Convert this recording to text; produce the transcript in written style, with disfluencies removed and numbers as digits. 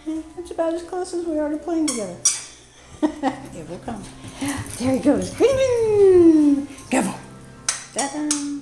It's about as close as we are to playing together. It will come. There he goes. Gavel. Ta-da.